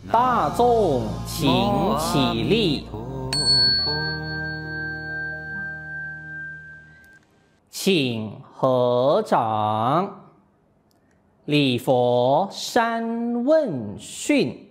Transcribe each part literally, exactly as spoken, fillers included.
大众请起立，请合掌，礼佛三问讯。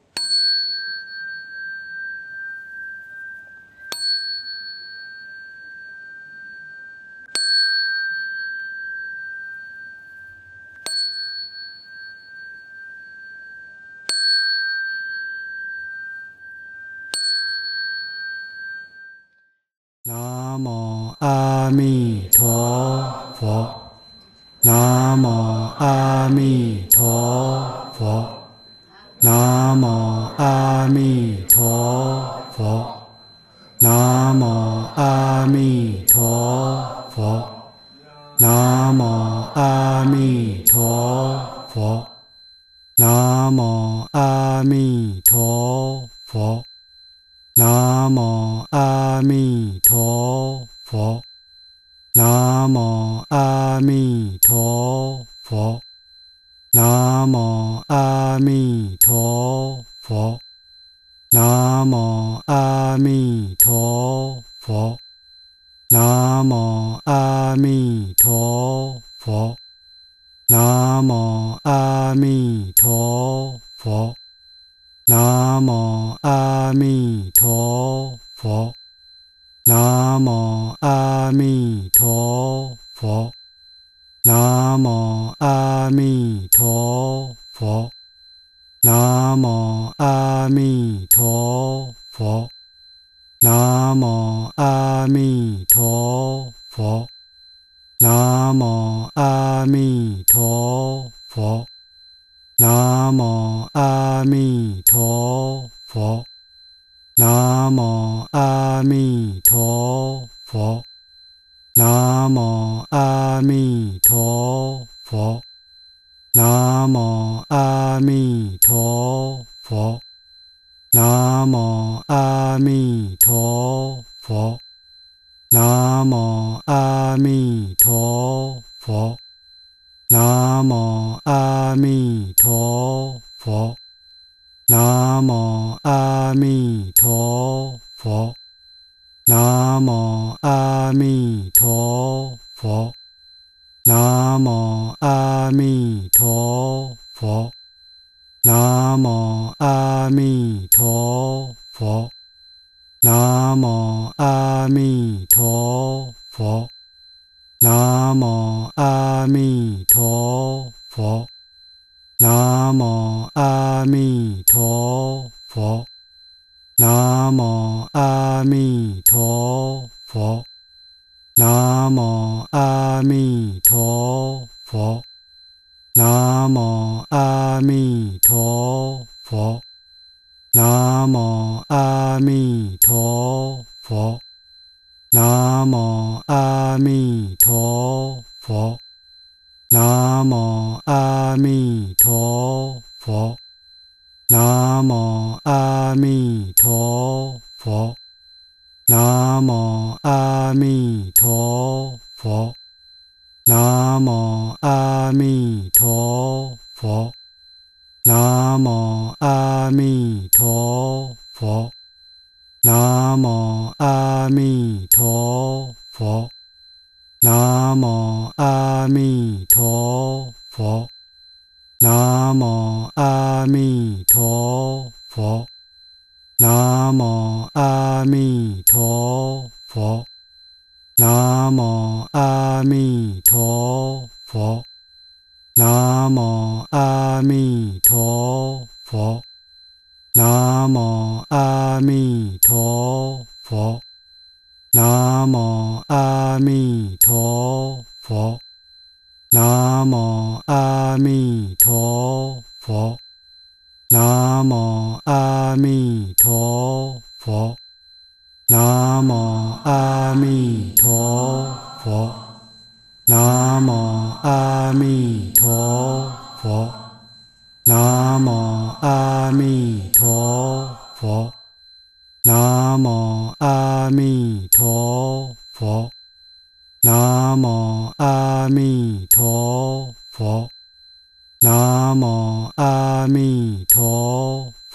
南无阿弥陀佛，南无阿弥陀佛，南无阿弥陀佛，南无阿弥陀佛，南无阿弥陀佛，南无阿弥陀佛。南无阿弥陀佛，南无阿弥陀佛，南无阿弥陀佛，南无阿弥陀佛，南无阿弥陀佛，南无阿弥陀佛。南无阿弥陀佛，南无阿弥陀佛，南无阿弥陀佛，南无阿弥陀佛，南无阿弥陀佛，南无阿弥陀佛。南无阿弥陀佛，南无阿弥陀佛，南无阿弥陀佛，南无阿弥陀佛，南无阿弥陀佛，南无阿弥陀佛。南无阿弥陀佛，南无阿弥陀佛，南无阿弥陀佛，南无阿弥陀佛，南无阿弥陀佛，南无阿弥陀佛。南无阿弥陀佛，南无阿弥陀佛，南无阿弥陀佛，南无阿弥陀佛，南无阿弥陀佛，南无阿弥陀佛。南无阿弥陀佛，南无阿弥陀佛，南无阿弥陀佛，南无阿弥陀佛，南无阿弥陀佛，南无阿弥陀佛。南无阿弥陀佛，南无阿弥陀佛，南无阿弥陀佛，南无阿弥陀佛，南无阿弥陀佛，南无阿弥陀佛。南无阿弥陀佛，南无阿弥陀佛，南无阿弥陀佛，南无阿弥陀佛，南无阿弥陀佛，南无阿弥陀佛。南无阿弥陀佛，南无阿弥陀佛，南无阿弥陀佛，南无阿弥陀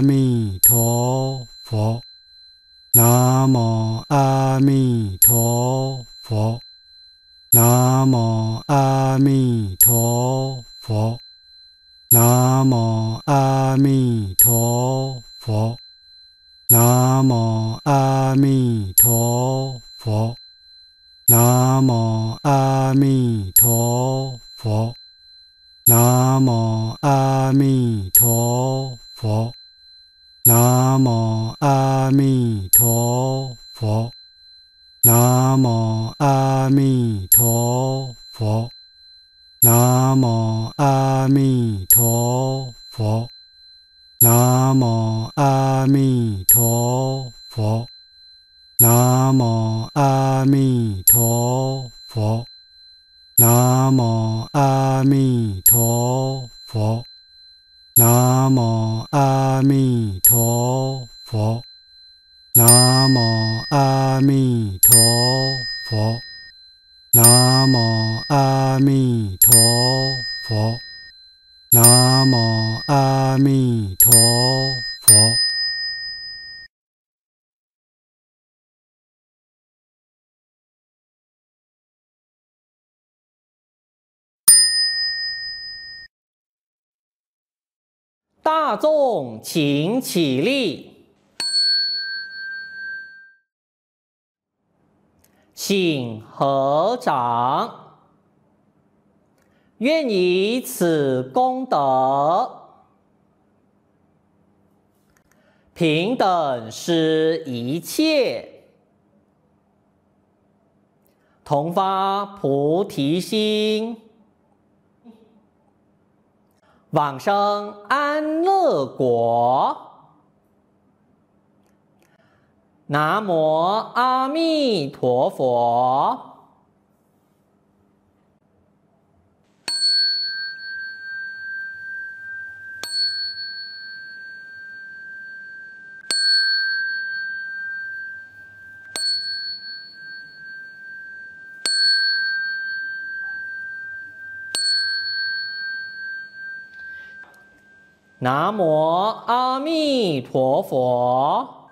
阿弥陀佛，南无阿弥陀佛，南无阿弥陀佛，南无阿弥陀佛，南无阿弥陀佛，南无阿弥陀佛，南无阿弥陀佛，南无阿弥陀佛，南无阿弥陀佛，南无阿弥陀佛，南无阿弥陀佛，南无阿弥陀佛，南无阿弥陀佛，南无阿弥陀佛，南无阿弥陀佛，南无阿弥陀佛，南无阿弥陀佛。 大众请起立，请合掌。愿以此功德，平等施一切，同发菩提心，往生安乐国。南无阿弥陀佛。南无阿弥陀佛。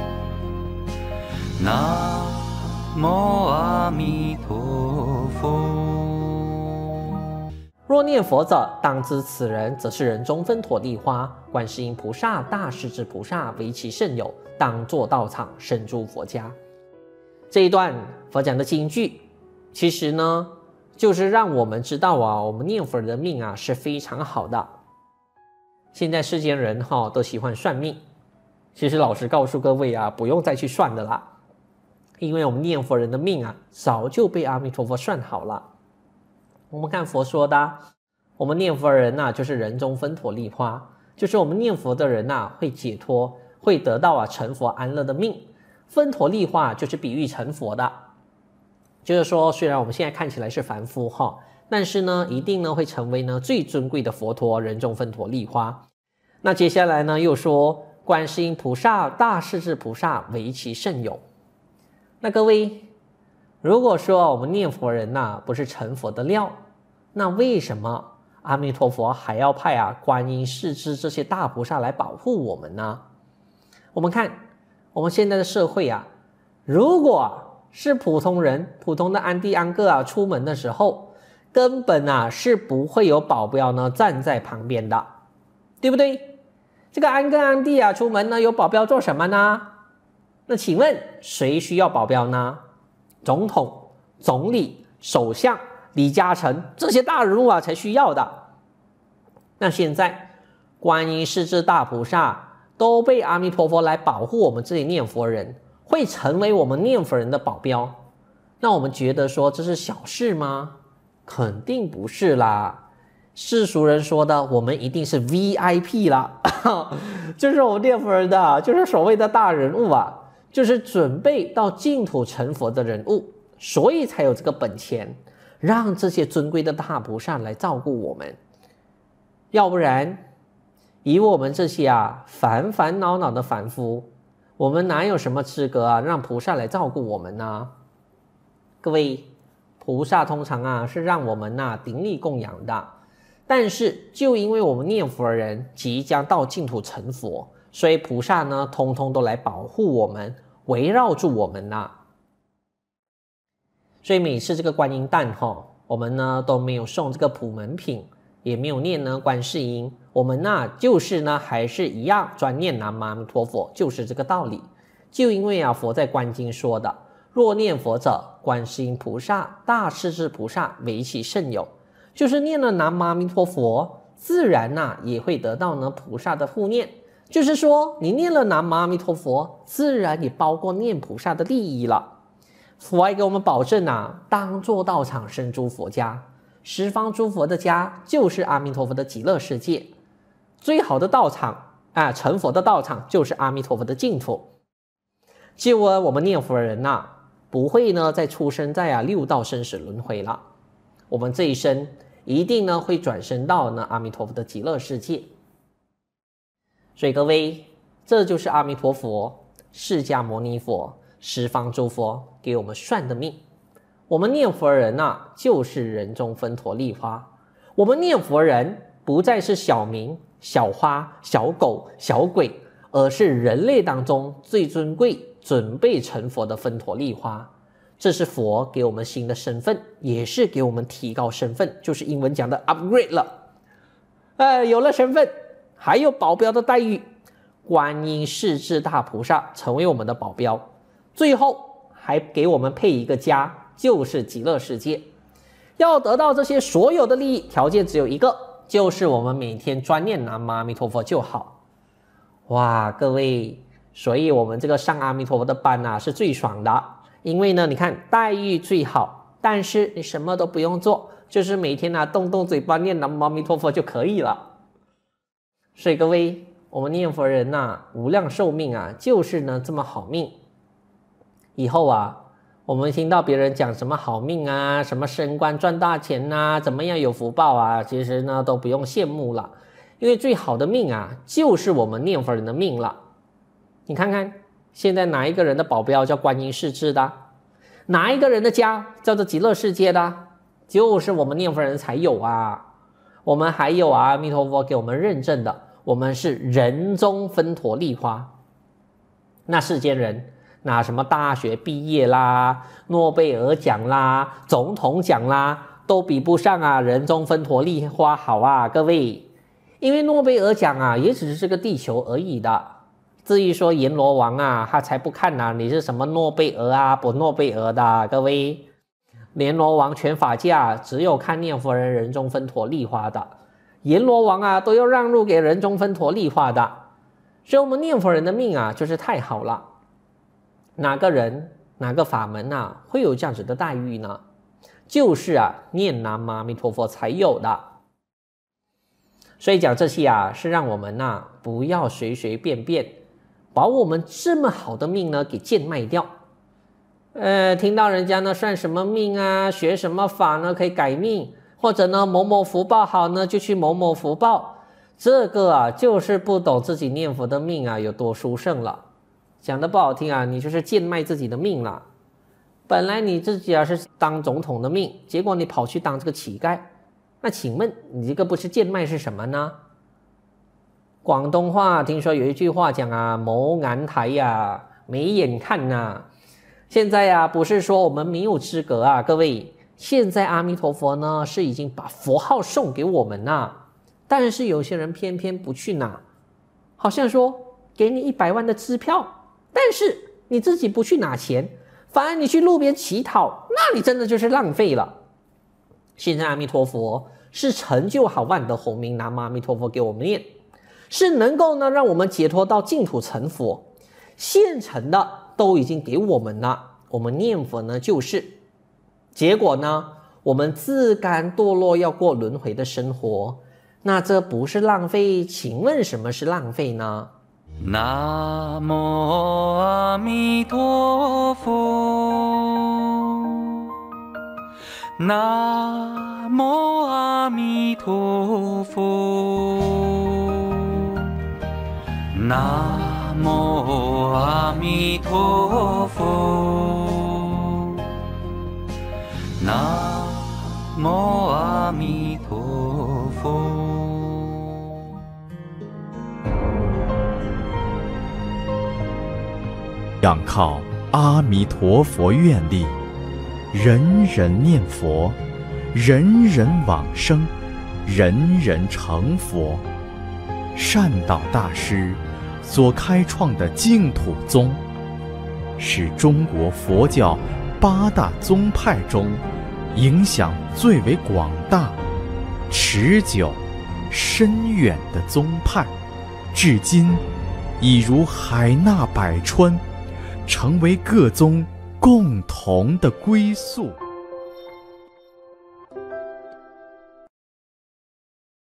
南无阿弥陀佛。 若念佛者，当知此人则是人中分陀利花，观世音菩萨、大势至菩萨为其甚友，当作道场，深诸佛家。这一段佛讲的金句，其实呢，就是让我们知道啊，我们念佛人的命啊是非常好的。现在世间人哈、哦、都喜欢算命，其实老实告诉各位啊，不用再去算的啦，因为我们念佛人的命啊，早就被阿弥陀佛算好了。我们看佛说的，我们念佛人呐、啊，就是人中分陀利花，就是我们念佛的人呐、啊，会解脱，会得到啊成佛安乐的命。分陀利花就是比喻成佛的，就是说，虽然我们现在看起来是凡夫哈。但是呢，一定呢会成为呢最尊贵的佛陀，人中分陀利花。那接下来呢又说，观世音菩萨、大势至菩萨为其甚友。那各位，如果说我们念佛人呐、啊、不是成佛的料，那为什么阿弥陀佛还要派啊观音、势至这些大菩萨来保护我们呢？我们看我们现在的社会啊，如果是普通人、普通的安弟安哥啊，出门的时候，根本啊是不会有保镖呢站在旁边的，对不对？这个安哥安弟啊出门呢有保镖做什么呢？那请问谁需要保镖呢？总统、总理、首相、李嘉诚这些大人物啊才需要的。那现在观音、势至大菩萨都被阿弥陀佛来保护我们这些念佛人，会成为我们念佛人的保镖。那我们觉得说这是小事吗？肯定不是啦，世俗人说的，我们一定是 V I P 啦，就是我们念佛人的，就是所谓的大人物啊，就是准备到净土成佛的人物，所以才有这个本钱，让这些尊贵的大菩萨来照顾我们。要不然，以我们这些啊烦烦恼恼的凡夫，我们哪有什么资格啊让菩萨来照顾我们呢？各位，菩萨通常啊是让我们啊顶礼供养的，但是就因为我们念佛人即将到净土成佛， 所以菩萨呢，通通都来保护我们，围绕住我们呐。所以每次这个观音诞哈，我们呢都没有送这个普门品，也没有念呢观世音，我们呢就是呢还是一样专念南无阿弥陀佛，就是这个道理。就因为啊，佛在观经说的，若念佛者，观世音菩萨、大势至菩萨为其甚友，就是念了南无阿弥陀佛，自然呐、啊、也会得到呢菩萨的护念。就是说，你念了南无阿弥陀佛，自然也包括念菩萨的利益了。佛还给我们保证啊，当作道场生诸佛家，十方诸佛的家就是阿弥陀佛的极乐世界。最好的道场啊，成佛的道场就是阿弥陀佛的净土。就啊，我们念佛的人呐、啊，不会呢再出生在啊六道生死轮回了。我们这一生一定呢会转生到呢阿弥陀佛的极乐世界。所以各位，这就是阿弥陀佛、释迦牟尼佛、十方诸佛给我们算的命。我们念佛人啊，就是人中分陀利花。我们念佛人不再是小民、小花、小狗、小鬼，而是人类当中最尊贵、准备成佛的分陀利花。这是佛给我们新的身份，也是给我们提高身份，就是英文讲的 upgrade 了。呃，有了身份，还有保镖的待遇，观音世至大菩萨成为我们的保镖，最后还给我们配一个家，就是极乐世界。要得到这些所有的利益，条件只有一个，就是我们每天专念南无阿弥陀佛就好。哇，各位，所以我们这个上阿弥陀佛的班啊是最爽的，因为呢，你看待遇最好，但是你什么都不用做，就是每天啊动动嘴巴念南无阿弥陀佛就可以了。所以各位，我们念佛人呐、啊，无量寿命啊，就是呢这么好命。以后啊，我们听到别人讲什么好命啊，什么升官赚大钱啊，怎么样有福报啊，其实呢都不用羡慕了，因为最好的命啊，就是我们念佛人的命了。你看看，现在哪一个人的保镖叫观音世至的？哪一个人的家叫做极乐世界的？就是我们念佛人才有啊。我们还有阿弥陀佛给我们认证的，我们是人中分陀利花。那世间人拿什么大学毕业啦、诺贝尔奖啦、总统奖啦，都比不上啊人中分陀利花好啊，各位。因为诺贝尔奖啊，也只是这个地球而已的。至于说阎罗王啊，他才不看啊你是什么诺贝尔啊不诺贝尔的，各位。阎罗王全法界只有看念佛人人中分陀利花的，阎罗王啊都要让路给人中分陀利花的。所以我们念佛人的命啊就是太好了。哪个人哪个法门啊会有这样子的待遇呢？就是啊念南无阿弥陀佛才有的。所以讲这些啊是让我们啊不要随随便便把我们这么好的命呢给贱卖掉。呃，听到人家呢算什么命啊，学什么法呢可以改命，或者呢某某福报好呢就去某某福报，这个啊就是不懂自己念佛的命啊有多殊胜了。讲的不好听啊，你就是贱卖自己的命了。本来你自己啊是当总统的命，结果你跑去当这个乞丐，那请问你这个不是贱卖是什么呢？广东话听说有一句话讲啊，冇眼睇呀，没眼看呐、啊。现在啊，不是说我们没有资格啊，各位。现在阿弥陀佛呢是已经把佛号送给我们啦，但是有些人偏偏不去拿，好像说给你一百万的支票，但是你自己不去拿钱，反而你去路边乞讨，那你真的就是浪费了。现在阿弥陀佛是成就好万德洪名南无阿弥陀佛给我们念，是能够呢让我们解脱到净土成佛，现成的都已经给我们了，我们念佛呢就是，结果呢我们自甘堕落要过轮回的生活，那这不是浪费？请问什么是浪费呢？ 南无阿弥陀佛，南无阿弥陀佛，南无阿弥陀佛，南无阿弥陀佛。 仰靠阿弥陀佛愿力，人人念佛，人人往生，人人成佛。善导大师所开创的净土宗，是中国佛教八大宗派中影响最为广大、持久、深远的宗派，至今已如海纳百川，成为各宗共同的归宿。